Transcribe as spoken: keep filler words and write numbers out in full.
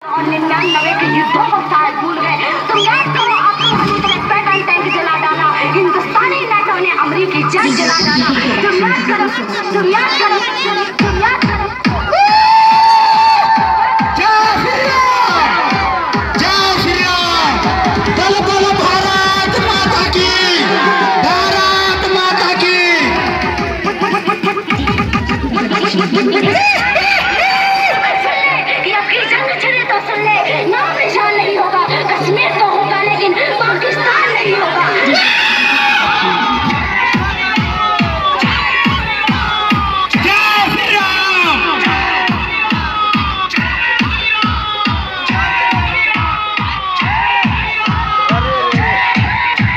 और निन्यानवे के युद्धों को शायद भूल गए। तुम याद करो अफगानी ने पैदल टैंक जला डाला, हिंदुस्तानी नेटो ने अमेरिकी जट जला डाला। तुम याद करो, तुम याद करो, तुम याद करो। भारत माता की